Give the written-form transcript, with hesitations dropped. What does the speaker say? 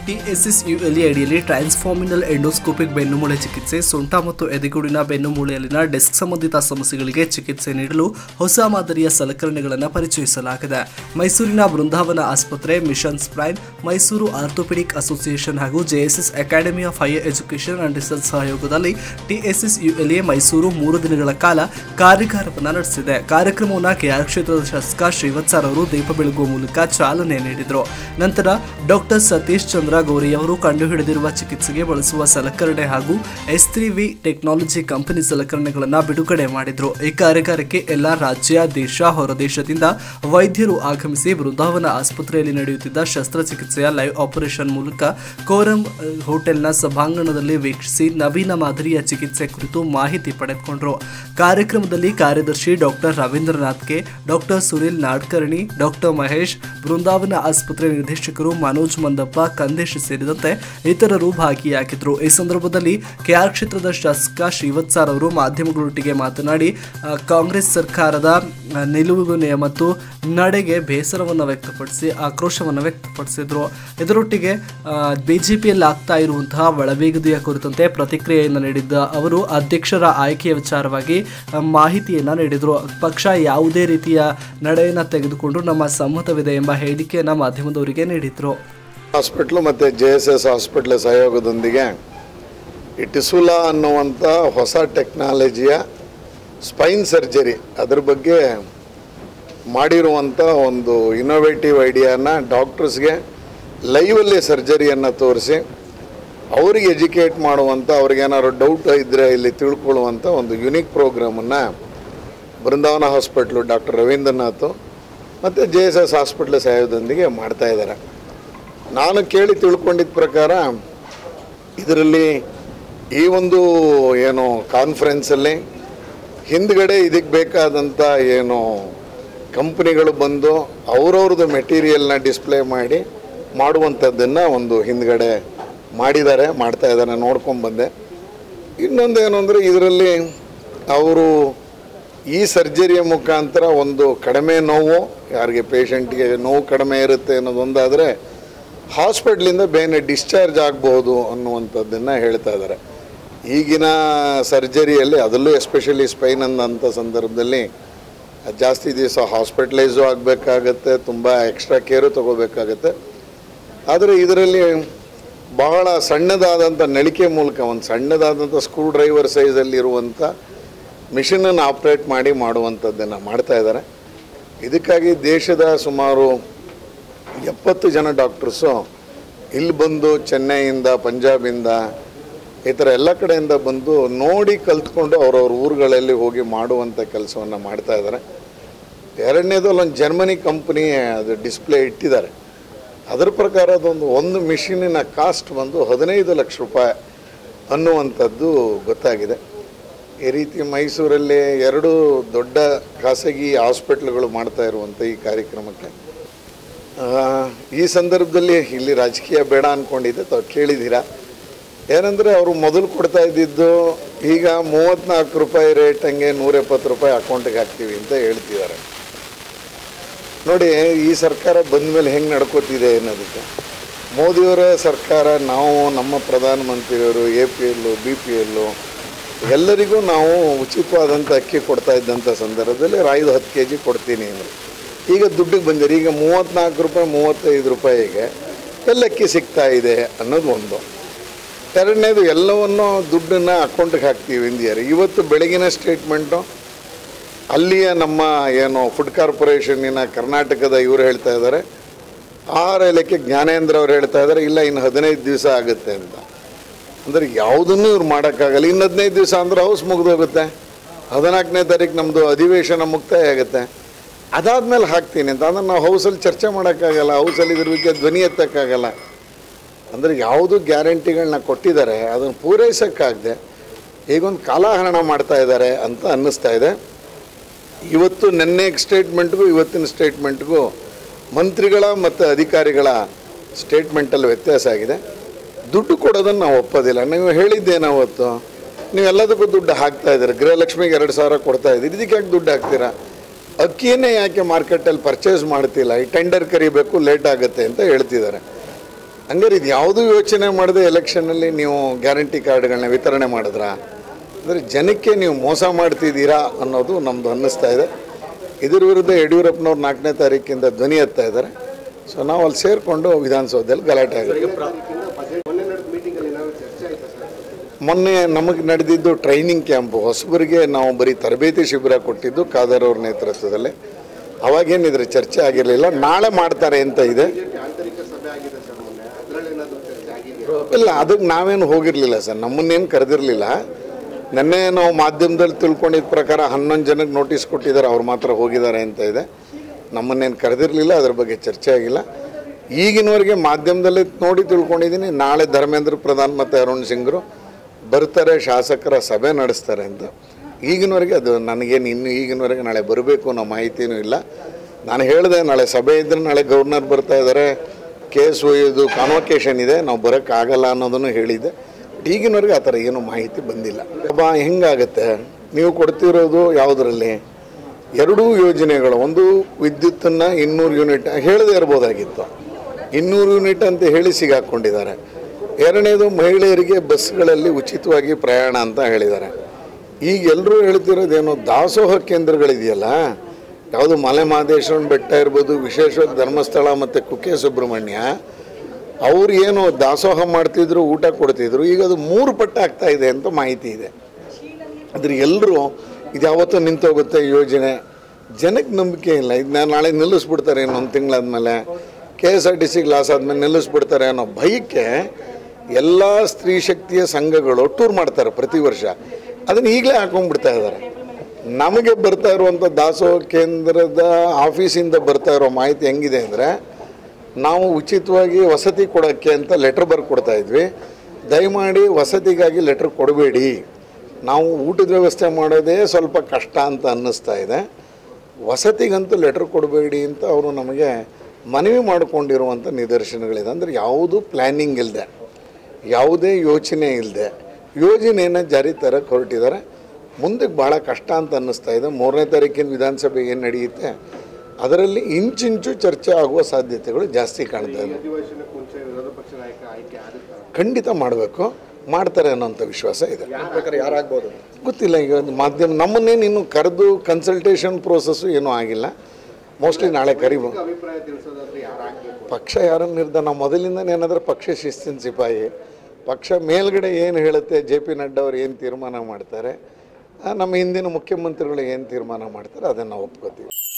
TSSULA ಅಡಿಯಲ್ಲಿ ಟ್ರಾನ್ಸ್ಫಾರ್ಮಿನಲ್ endoscopic ಬೆನ್ನುಮೂಳೆ ಚಿಕಿತ್ಸೆ, ಸೊಂಟ ಮತ್ತು ಎದೆಗೂಡಿನ ಬೆನ್ನುಮೂಳೆಯಲ್ಲಿನ ಡಿಸ್ಕ್ ಸಂಬಂಧಿತ ಸಮಸ್ಯೆಗಳಿಗೆ ಚಿಕಿತ್ಸೆ ನೀಡಲು ಹೊಸ ಮಾದರಿಯ ಸಲಕರಣೆಗಳನ್ನು ಪರಿಚಯಿಸಲಾಗಿದೆ. ಮೈಸೂರಿನ ಬೃಂದಾವನ ಆಸ್ಪತ್ರೆ, mission sprain, Mysuru orthopedic association ಹಾಗೂ JSS academy of higher education and research ಸಹಯೋಗದಲ್ಲಿ TSSULA ಮೈಸೂರು 3 ದಿನಗಳ ಕಾಲ ಕಾರ್ಯಾಗಾರವನ್ನು ನಡೆಸಿದೆ. ಕಾರ್ಯಕ್ರಮವನ್ನು KR ಕ್ಷೇತ್ರದ ಶಾಸಕ ಶ್ರೀವತ್ಸ ಅವರು ದೀಪ ಬೆಳಗುವ ಮೂಲಕ ಚಾಲನೆ ನೀಡಿದರು. ನಂತರ ಡಾಕ್ಟರ್ ಸತೀಶ್ ಚಂದ್ರ ಗೌರಿ ಅವರು ಕಂಡುಹಿಡಿದಿರುವ ಚಿಕಿತ್ಸೆಗೆ ಬಳಸುವ ಸಲಕರಣೆ ಹಾಗೂ S3V ಟೆಕ್ನಾಲಜಿ ಕಂಪನಿ ಸಲಕರಣೆಗಳನ್ನು ಬಿಡುಗಡೆ ಮಾಡಿದರು. ಈ ಕಾರ್ಯಾಗಾರಕ್ಕೆ ಎಲ್ಲ ರಾಜ್ಯ, ದೇಶ, ಹೊರದೇಶದಿಂದ ವೈದ್ಯರು ಆಗಮಿಸಿ ಬೃಂದಾವನ ಆಸ್ಪತ್ರೆಯಲ್ಲಿ ನಡೆಯುತ್ತಿದ್ದ ಶಸ್ತ್ರಚಿಕಿತ್ಸೆಯ ಲೈವ್ ಆಪರೇಷನ್ ಮೂಲಕ ಕೋರಂ ಹೋಟೆಲ್ನ ಸಭಾಂಗಣದಲ್ಲಿ ವೀಕ್ಷಿಸಿ ನವೀನ ಮಾದರಿಯ ಚಿಕಿತ್ಸೆ ಕುರಿತು ಮಾಹಿತಿ ಪಡೆದುಕೊಂಡರು. ಕಾರ್ಯಕ್ರಮದಲ್ಲಿ ಕಾರ್ಯದರ್ಶಿ doctor Ravindranath K, doctor Sunil Nadkarni, doctor Mahesh, Brindavan ಆಸ್ಪತ್ರೆ ನಿರ್ದೇಶಕರು ಮನೋಜ್ ಮಂದಪ್ಪ, ಕಂದೇಶ್ ಸೇರಿದಂತೆ ಇತರರು ಭಾಗಿಯಾಗಿದ್ದರು. ಈ ಸಂದರ್ಭದಲ್ಲಿ KR ಕ್ಷೇತ್ರದ ಶಾಸಕ ಶ್ರೀವತ್ಸ ಅವರು ಮಾಧ್ಯಮಗಳೊಟ್ಟಿಗೆ ಮಾತನಾಡಿ ಕಾಂಗ್ರೆಸ್ ಸರ್ಕಾರದ ನಿಲುವುಗೆ ಮತ್ತು ನಡೆಗೆ ಬೇಸರವನ್ನು ವ್ಯಕ್ತಪಡಿಸಿ ಆಕ್ರೋಶವನ್ನು ವ್ಯಕ್ತಪಡಿಸಿದರು. ಇದರೊಟ್ಟಿಗೆ ಬಿಜೆಪಿಯಲ್ಲಿ ಆಗ್ತಾ ಇರುವಂತಹ ಒಳವೇಗದಿಯ ಕುರಿತಂತೆ ಪ್ರತಿಕ್ರಿಯೆಯನ್ನು ನೀಡಿದ್ದ ಅವರು ಅಧ್ಯಕ್ಷರ ಆಯ್ಕೆಯ ವಿಚಾರವಾಗಿ ಮಾಹಿತಿಯನ್ನು ನೀಡಿದರು. ಪಕ್ಷ ಯಾವುದೇ ರೀತಿಯ ನಡೆಯನ್ನು ತೆಗೆದುಕೊಂಡು ನಮ್ಮ ಸಮ್ಮತವಿದೆ ಎಂಬ ಹೇಳಿಕೆಯನ್ನು ಮಾಧ್ಯಮದವರಿಗೆ ನೀಡಿದರು. ಹಾಸ್ಪಿಟ್ಲು ಮತ್ತು JSS ಹಾಸ್ಪಿಟ್ಲ್ ಸಹಯೋಗದೊಂದಿಗೆ ಈ TSSULA ಅನ್ನುವಂಥ ಹೊಸ ಟೆಕ್ನಾಲಜಿಯ ಸ್ಪೈನ್ ಸರ್ಜರಿ ಅದರ ಬಗ್ಗೆ ಮಾಡಿರುವಂಥ ಒಂದು ಇನೋವೇಟಿವ್ ಐಡಿಯಾನ ಡಾಕ್ಟರ್ಸ್ಗೆ ಲೈವಲ್ಲಿ ಸರ್ಜರಿಯನ್ನು ತೋರಿಸಿ ಅವರಿಗೆ ಎಜುಕೇಟ್ ಮಾಡುವಂಥ, ಅವ್ರಿಗೇನಾದ್ರು ಡೌಟ್ ಇದ್ದರೆ ಇಲ್ಲಿ ತಿಳ್ಕೊಳ್ಳುವಂಥ ಒಂದು ಯುನಿಕ್ ಪ್ರೋಗ್ರಾಮನ್ನು ಬೃಂದಾವನ ಹಾಸ್ಪಿಟ್ಲು ಡಾಕ್ಟರ್ ರವೀಂದ್ರನಾಥ್ ಮತ್ತು JSS ಹಾಸ್ಪಿಟ್ಲ್ ಸಹಯೋಗದೊಂದಿಗೆ ಮಾಡ್ತಾಯಿದ್ದಾರೆ. ನಾನು ಕೇಳಿ ತಿಳ್ಕೊಂಡಿದ್ದ ಪ್ರಕಾರ ಇದರಲ್ಲಿ ಈ ಒಂದು ಏನು ಕಾನ್ಫರೆನ್ಸಲ್ಲಿ ಹಿಂದ್ಗಡೆ ಇದಕ್ಕೆ ಬೇಕಾದಂಥ ಏನು ಕಂಪ್ನಿಗಳು ಬಂದು ಅವ್ರವ್ರದ್ದು ಮೆಟೀರಿಯಲ್ನ ಡಿಸ್ಪ್ಲೇ ಮಾಡಿ ಮಾಡುವಂಥದ್ದನ್ನು ಒಂದು ಹಿಂದ್ಗಡೆ ಮಾಡ್ತಾಯಿದ್ದಾರೆ, ನೋಡ್ಕೊಂಡ್ಬಂದೆ. ಇನ್ನೊಂದೇನು ಅಂದರೆ ಇದರಲ್ಲಿ ಅವರು ಈ ಸರ್ಜರಿಯ ಮುಖಾಂತರ ಒಂದು ಕಡಿಮೆ ನೋವು, ಯಾರಿಗೆ ಪೇಷಂಟ್ಗೆ ನೋವು ಕಡಿಮೆ ಇರುತ್ತೆ ಅನ್ನೋದೊಂದಾದರೆ ಹಾಸ್ಪಿಟ್ಲಿಂದ ಬೇನೆ ಡಿಸ್ಚಾರ್ಜ್ ಆಗ್ಬೋದು ಅನ್ನುವಂಥದ್ದನ್ನು ಹೇಳ್ತಾ ಇದ್ದಾರೆ. ಈಗಿನ ಸರ್ಜರಿಯಲ್ಲಿ ಅದರಲ್ಲೂ ಎಸ್ಪೆಷಲಿ ಸ್ಪೈನ್ ಅನ್ನೋಂಥ ಸಂದರ್ಭದಲ್ಲಿ ಜಾಸ್ತಿ ದಿವಸ ಹಾಸ್ಪಿಟಲೈಸು ಆಗಬೇಕಾಗತ್ತೆ, ತುಂಬ ಎಕ್ಸ್ಟ್ರಾ ಕೇರು ತೊಗೋಬೇಕಾಗತ್ತೆ. ಆದರೆ ಇದರಲ್ಲಿ ಬಹಳ ಸಣ್ಣದಾದಂಥ ನಳಿಕೆ ಮೂಲಕ ಒಂದು ಸಣ್ಣದಾದಂಥ ಸ್ಕ್ರೂ ಡ್ರೈವರ್ ಸೈಜಲ್ಲಿರುವಂಥ ಮಿಷನನ್ನು ಆಪ್ರೇಟ್ ಮಾಡುವಂಥದ್ದನ್ನು ಮಾಡ್ತಾಯಿದ್ದಾರೆ. ಇದಕ್ಕಾಗಿ ದೇಶದ ಸುಮಾರು 70 ಜನ ಡಾಕ್ಟರ್ಸು ಇಲ್ಲಿ ಬಂದು ಚೆನ್ನೈಯಿಂದ, ಪಂಜಾಬಿಂದ, ಈ ಥರ ಎಲ್ಲ ಕಡೆಯಿಂದ ಬಂದು ನೋಡಿ ಕಲ್ತ್ಕೊಂಡು ಅವ್ರವ್ರ ಊರುಗಳಲ್ಲಿ ಹೋಗಿ ಮಾಡುವಂಥ ಕೆಲಸವನ್ನು ಮಾಡ್ತಾಯಿದ್ದಾರೆ. ಎರಡನೇದು ಅಲ್ಲೊಂದು ಜರ್ಮನಿ ಕಂಪ್ನಿ ಅದು ಡಿಸ್ಪ್ಲೇ ಇಟ್ಟಿದ್ದಾರೆ. ಅದರ ಪ್ರಕಾರ ಒಂದು ಮಿಷಿನಿನ ಕಾಸ್ಟ್ ಬಂದು 15 ಲಕ್ಷ ರೂಪಾಯಿ ಅನ್ನುವಂಥದ್ದು ಗೊತ್ತಾಗಿದೆ. ಈ ರೀತಿ ಮೈಸೂರಲ್ಲಿ 2 ದೊಡ್ಡ ಖಾಸಗಿ ಹಾಸ್ಪಿಟ್ಲ್ಗಳು ಮಾಡ್ತಾ ಇರುವಂಥ ಈ ಕಾರ್ಯಕ್ರಮಕ್ಕೆ ಈ ಸಂದರ್ಭದಲ್ಲಿ ಇಲ್ಲಿ ರಾಜಕೀಯ ಬೇಡ ಅಂದ್ಕೊಂಡಿದ್ದೆ. ತಾವು ಕೇಳಿದ್ದೀರಾ ಏನಂದರೆ ಅವರು ಮೊದಲು ಕೊಡ್ತಾ ಇದ್ದಿದ್ದು ಈಗ 34 ರೂಪಾಯಿ ರೇಟ್, ಹಂಗೆ 170 ರೂಪಾಯಿ ಅಕೌಂಟಿಗೆ ಹಾಕ್ತೀವಿ ಅಂತ ಹೇಳ್ತಿದ್ದಾರೆ. ನೋಡಿ, ಈ ಸರ್ಕಾರ ಬಂದ ಮೇಲೆ ಹೆಂಗೆ ನಡ್ಕೋತಿದೆ ಅನ್ನೋದಕ್ಕೆ ಮೋದಿಯವರ ಸರ್ಕಾರ, ನಾವು ನಮ್ಮ ಪ್ರಧಾನಮಂತ್ರಿಯವರು APL, BPL ಎಲ್ಲರಿಗೂ ನಾವು ಉಚಿತವಾದಂಥ ಅಕ್ಕಿ ಕೊಡ್ತಾ ಇದ್ದಂಥ ಸಂದರ್ಭದಲ್ಲಿ 10 kg ಕೊಡ್ತೀನಿ ಅಂದರೆ ಈಗ ದುಡ್ಡಿಗೆ ಬಂದಿರಿ. ಈಗ 34 ರೂಪಾಯಿ 35 ರೂಪಾಯಿಗೆ ಎಲ್ಲಕ್ಕಿ ಸಿಗ್ತಾ ಇದೆ ಅನ್ನೋದು ಒಂದು. ಎರಡನೇದು, ಎಲ್ಲವನ್ನು ದುಡ್ಡನ್ನು ಅಕೌಂಟಿಗೆ ಹಾಕ್ತೀವಿ ಎಂದಿದ್ದಾರೆ. ಇವತ್ತು ಬೆಳಗಿನ ಸ್ಟೇಟ್ಮೆಂಟು ಅಲ್ಲಿಯ ನಮ್ಮ ಏನು ಫುಡ್ ಕಾರ್ಪೊರೇಷನ್ನಿನ ಕರ್ನಾಟಕದ ಇವರು ಹೇಳ್ತಾ ಇದ್ದಾರೆ, ಆಹಾರ ಇಲಾಖೆ ಜ್ಞಾನೇಂದ್ರ ಅವರು ಹೇಳ್ತಾ ಇದ್ದಾರೆ ಇಲ್ಲ ಇನ್ನು 15 ದಿವಸ ಆಗುತ್ತೆ ಅಂತ. ಅಂದರೆ ಯಾವುದನ್ನು ಇವ್ರು ಮಾಡೋಕ್ಕಾಗಲ್ಲ. ಇನ್ನು 15 ದಿವಸ ಅಂದರೆ ಹೌಸ್ ಮುಗಿದೋಗುತ್ತೆ. 14ನೇ ತಾರೀಕು ನಮ್ಮದು ಅಧಿವೇಶನ ಮುಕ್ತಾಯ ಆಗುತ್ತೆ. ಅದಾದಮೇಲೆ ಹಾಕ್ತೀನಿ ಅಂತ ಅಂದರೆ ನಾವು ಹೌಸಲ್ಲಿ ಚರ್ಚೆ ಮಾಡೋಕ್ಕಾಗಲ್ಲ, ಹೌಸಲ್ಲಿ ಇದ್ರ ಬಗ್ಗೆ ಧ್ವನಿ ಎತ್ತಕ್ಕಾಗಲ್ಲ. ಅಂದರೆ ಯಾವುದು ಗ್ಯಾರಂಟಿಗಳನ್ನ ಕೊಟ್ಟಿದ್ದಾರೆ ಅದನ್ನು ಪೂರೈಸೋಕ್ಕಾಗದೆ ಈಗೊಂದು ಕಾಲಹರಣ ಮಾಡ್ತಾ ಇದ್ದಾರೆ ಅಂತ ಅನ್ನಿಸ್ತಾ ಇದೆ. ಇವತ್ತು ನೆನ್ನೆ ಸ್ಟೇಟ್ಮೆಂಟ್ಗೂ ಇವತ್ತಿನ ಸ್ಟೇಟ್ಮೆಂಟ್ಗೂ ಮಂತ್ರಿಗಳ ಮತ್ತು ಅಧಿಕಾರಿಗಳ ಸ್ಟೇಟ್ಮೆಂಟಲ್ಲಿ ವ್ಯತ್ಯಾಸ ಆಗಿದೆ. ದುಡ್ಡು ಕೊಡೋದನ್ನು ನಾವು ಒಪ್ಪೋದಿಲ್ಲ. ನೀವು ಹೇಳಿದ್ದೇನೆ ಅವತ್ತು, ನೀವೆಲ್ಲದಕ್ಕೂ ದುಡ್ಡು ಹಾಕ್ತಾಯಿದ್ದೀರಿ. ಗೃಹಲಕ್ಷ್ಮಿಗೆ 2,000 ಕೊಡ್ತಾಯಿದ್ದೀರಿ, ಇದಕ್ಕೆ ಯಾಕೆ ದುಡ್ಡು ಹಾಕ್ತೀರಾ? ಅಕ್ಕಿಯನ್ನೇ ಯಾಕೆ ಮಾರ್ಕೆಟಲ್ಲಿ ಪರ್ಚೇಸ್ ಮಾಡ್ತಿಲ್ಲ? ಈ ಟೆಂಡರ್ ಕರಿಬೇಕು, ಲೇಟ್ ಆಗುತ್ತೆ ಅಂತ ಹೇಳ್ತಿದ್ದಾರೆ. ಹಂಗಾರೆ ಇದು ಯಾವುದೂ ಯೋಚನೆ ಮಾಡದೆ ಎಲೆಕ್ಷನ್ನಲ್ಲಿ ನೀವು ಗ್ಯಾರಂಟಿ ಕಾರ್ಡ್ಗಳನ್ನ ವಿತರಣೆ ಮಾಡಿದ್ರಾ ಅಂದರೆ ಜನಕ್ಕೆ ನೀವು ಮೋಸ ಮಾಡ್ತಿದ್ದೀರಾ ಅನ್ನೋದು ನಮ್ಮದು ಅನ್ನಿಸ್ತಾ ಇದೆ. ಇದ್ರ ವಿರುದ್ಧ ಯಡಿಯೂರಪ್ಪನವ್ರು 4ನೇ ತಾರೀಕಿಂದ ಧ್ವನಿ ಎತ್ತಾ ಇದ್ದಾರೆ. ಸೊ ನಾವು ಅಲ್ಲಿ ಸೇರಿಕೊಂಡು ವಿಧಾನಸೌಧದಲ್ಲಿ ಗಲಾಟೆ ಆಗುತ್ತೆ. ಮೊನ್ನೆ ನಮಗೆ ನಡೆದಿದ್ದು ಟ್ರೈನಿಂಗ್ ಕ್ಯಾಂಪು, ಹೊಸಬರಿಗೆ ನಾವು ಬರೀ ತರಬೇತಿ ಶಿಬಿರ ಕೊಟ್ಟಿದ್ದು ಖಾದರ್ ಅವ್ರ ನೇತೃತ್ವದಲ್ಲಿ. ಅವಾಗೇನಿದ್ರೆ ಚರ್ಚೆ ಆಗಿರಲಿಲ್ಲ. ನಾಳೆ ಮಾಡ್ತಾರೆ ಅಂತ ಇದೆ. ಇಲ್ಲ, ಅದಕ್ಕೆ ನಾವೇನು ಹೋಗಿರಲಿಲ್ಲ ಸರ್, ನಮ್ಮನ್ನೇನು ಕರೆದಿರಲಿಲ್ಲ. ನೆನ್ನೆ ನಾವು ಮಾಧ್ಯಮದಲ್ಲಿ ತಿಳ್ಕೊಂಡಿದ್ದ ಪ್ರಕಾರ 11 ಜನಕ್ಕೆ ನೋಟಿಸ್ ಕೊಟ್ಟಿದ್ದಾರೆ, ಅವ್ರು ಮಾತ್ರ ಹೋಗಿದ್ದಾರೆ ಅಂತ ಇದೆ. ನಮ್ಮನ್ನೇನು ಕರೆದಿರಲಿಲ್ಲ, ಅದ್ರ ಬಗ್ಗೆ ಚರ್ಚೆ ಆಗಿಲ್ಲ. ಈಗಿನವರೆಗೆ ಮಾಧ್ಯಮದಲ್ಲಿ ನೋಡಿ ತಿಳ್ಕೊಂಡಿದ್ದೀನಿ, ನಾಳೆ ಧರ್ಮೇಂದ್ರ ಪ್ರಧಾನ್ ಮತ್ತು ಅರುಣ್ ಸಿಂಗ್ರು ಬರ್ತಾರೆ, ಶಾಸಕರ ಸಭೆ ನಡೆಸ್ತಾರೆ ಅಂತ. ಈಗಿನವರೆಗೆ ಅದು ನನಗೇನು ಇನ್ನೂ ಈಗಿನವರೆಗೆ ನಾಳೆ ಬರಬೇಕು ಅನ್ನೋ ಮಾಹಿತಿನೂ ಇಲ್ಲ. ನಾನು ಹೇಳಿದೆ ನಾಳೆ ಸಭೆ ಇದ್ದರೆ ನಾಳೆ ಗವರ್ನರ್ ಬರ್ತಾ ಇದ್ದಾರೆ, ಕೇಸ್ ಒಯ್ಯೋದು ಕಾನ್ವೊಕೇಶನ್ ಇದೆ, ನಾವು ಬರೋಕ್ಕಾಗಲ್ಲ ಅನ್ನೋದನ್ನು ಹೇಳಿದ್ದೆ. ಈಗಿನವರೆಗೆ ಆ ಥರ ಏನೂ ಮಾಹಿತಿ ಬಂದಿಲ್ಲ. ಹೆಂಗಾಗುತ್ತೆ, ನೀವು ಕೊಡ್ತಿರೋದು ಯಾವುದರಲ್ಲಿ 2 ಯೋಜನೆಗಳು, ಒಂದು ವಿದ್ಯುತ್ತನ್ನು 200 ಯೂನಿಟ್ ಹೇಳದೇ ಇರ್ಬೋದಾಗಿತ್ತು, 200 ಯೂನಿಟ್ ಅಂತ ಹೇಳಿ ಸಿಗಾಕೊಂಡಿದ್ದಾರೆ. ಎರಡನೇದು ಮಹಿಳೆಯರಿಗೆ ಬಸ್ಗಳಲ್ಲಿ ಉಚಿತವಾಗಿ ಪ್ರಯಾಣ ಅಂತ ಹೇಳಿದ್ದಾರೆ. ಈಗ ಎಲ್ಲರೂ ಹೇಳ್ತಿರೋದೇನೋ ದಾಸೋಹ ಕೇಂದ್ರಗಳಿದೆಯಲ್ಲ, ಯಾವುದು ಮಲೆ ಮಹದೇಶ್ವರನ ಬೆಟ್ಟ ಇರ್ಬೋದು, ವಿಶೇಷವಾಗಿ ಧರ್ಮಸ್ಥಳ ಮತ್ತು ಕುಕ್ಕೆ ಸುಬ್ರಹ್ಮಣ್ಯ, ಅವ್ರು ಏನು ದಾಸೋಹ ಮಾಡ್ತಿದ್ರು, ಊಟ ಕೊಡ್ತಿದ್ರು, ಈಗ ಅದು 3 ಪಟ್ಟು ಆಗ್ತಾ ಇದೆ ಅಂತ ಮಾಹಿತಿ ಇದೆ. ಅದ್ರ ಎಲ್ಲರೂ ಇದು ಯಾವತ್ತೂ ನಿಂತೋಗುತ್ತೆ ಯೋಜನೆ, ಜನಕ್ಕೆ ನಂಬಿಕೆ ಇಲ್ಲ. ಇದನ್ನ ನಾಳೆ ನಿಲ್ಲಿಸ್ಬಿಡ್ತಾರೆ, ಇನ್ನೊಂದು ತಿಂಗಳಾದ್ಮೇಲೆ KSRTC ಲಾಸ್ ಆದಮೇಲೆ ನಿಲ್ಲಿಸ್ಬಿಡ್ತಾರೆ ಅನ್ನೋ ಭಯಕ್ಕೆ ಎಲ್ಲ ಸ್ತ್ರೀ ಶಕ್ತಿಯ ಸಂಘಗಳು ಟೂರ್ ಮಾಡ್ತಾರೆ ಪ್ರತಿ ವರ್ಷ. ಅದನ್ನು ಈಗಲೇ ಹಾಕೊಂಡ್ಬಿಡ್ತಾ ಇದ್ದಾರೆ. ನಮಗೆ ಬರ್ತಾ ಇರುವಂಥ ದಾಸೋಹ ಕೇಂದ್ರದ ಆಫೀಸಿಂದ ಬರ್ತಾ ಇರೋ ಮಾಹಿತಿ ಹೆಂಗಿದೆ ಅಂದರೆ, ನಾವು ಉಚಿತವಾಗಿ ವಸತಿ ಕೊಡೋಕ್ಕೆ ಅಂತ ಲೆಟ್ರ್ ಬರ್ಕೊಡ್ತಾ ಇದ್ವಿ, ದಯಮಾಡಿ ವಸತಿಗಾಗಿ ಲೆಟ್ರ್ ಕೊಡಬೇಡಿ, ನಾವು ಊಟದ ವ್ಯವಸ್ಥೆ ಮಾಡೋದೇ ಸ್ವಲ್ಪ ಕಷ್ಟ ಅಂತ ಅನ್ನಿಸ್ತಾ ಇದೆ, ವಸತಿಗಂತೂ ಲೆಟ್ರ್ ಕೊಡಬೇಡಿ ಅಂತ ಅವರು ನಮಗೆ ಮನವಿ ಮಾಡಿಕೊಂಡಿರುವಂಥ ನಿದರ್ಶನಗಳಿದೆ. ಅಂದರೆ ಯಾವುದೂ ಪ್ಲ್ಯಾನಿಂಗ್ ಇಲ್ಲದೆ, ಯಾವುದೇ ಯೋಚನೆ ಇಲ್ಲದೆ ಯೋಜನೆಯನ್ನು ಜಾರಿ ತರಕ್ಕೆ ಹೊರಟಿದ್ದಾರೆ. ಮುಂದಕ್ಕೆ ಭಾಳ ಕಷ್ಟ ಅಂತ ಅನ್ನಿಸ್ತಾ ಇದೆ. 3ನೇ ತಾರೀಕಿನ ವಿಧಾನಸಭೆ ಏನು ನಡೆಯುತ್ತೆ ಅದರಲ್ಲಿ ಇಂಚಿಂಚು ಚರ್ಚೆ ಆಗುವ ಸಾಧ್ಯತೆಗಳು ಜಾಸ್ತಿ ಕಾಣ್ತಾ ಇದೆ. ಖಂಡಿತ ಮಾಡಬೇಕು, ಮಾಡ್ತಾರೆ ಅನ್ನೋಂಥ ವಿಶ್ವಾಸ ಇದೆ. ಯಾರಾಗ್ಬೋದು ಗೊತ್ತಿಲ್ಲ, ಈಗ ಮಾಧ್ಯಮ ನಮ್ಮನ್ನೇನು ಇನ್ನೂ ಕರೆದು ಕನ್ಸಲ್ಟೇಷನ್ ಪ್ರೋಸೆಸ್ಸು ಏನೂ ಆಗಿಲ್ಲ. ಮೋಸ್ಟ್ಲಿ ನಾಳೆ ಕರಿಬೋದು. ಪಕ್ಷ ಯಾರನ್ನು ನಿರ್ಧಾರ, ನಾವು ಮೊದಲಿಂದ ಏನಾದರೂ ಪಕ್ಷ ಶಿಸ್ತಿನ ಸಿಪಾಯಿ, ಪಕ್ಷ ಮೇಲ್ಗಡೆ ಏನು ಹೇಳುತ್ತೆ, JP ನಡ್ಡಾ ಅವರು ಏನು ತೀರ್ಮಾನ ಮಾಡ್ತಾರೆ, ನಮ್ಮ ಹಿಂದಿನ ಮುಖ್ಯಮಂತ್ರಿಗಳು ಏನು ತೀರ್ಮಾನ ಮಾಡ್ತಾರೆ ಅದನ್ನು ನಾವು ಒಪ್ಕೋತೀವಿ.